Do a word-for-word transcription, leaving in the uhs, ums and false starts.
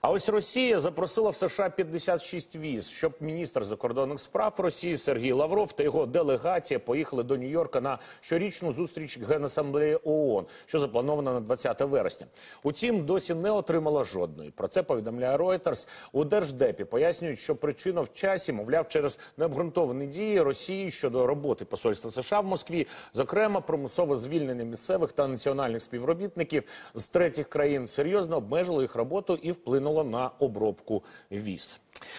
А ось Росія запросила в США п'ятдесят шість віз, щоб міністр закордонних справ Росії Сергій Лавров та його делегація поїхали до Нью-Йорка на щорічну зустріч Генасамблеї ООН, що запланована на двадцяте вересня. Утім, досі не отримала жодної. Про це повідомляє Reuters. У Держдепі пояснюють, що причина в часі, мовляв, через необґрунтовані дії Росії щодо роботи посольства США в Москві, зокрема, примусове звільнення місцевих та національних співробітників з третіх країн серйозно обмежило їх роботу і вплинуло на обробку віз.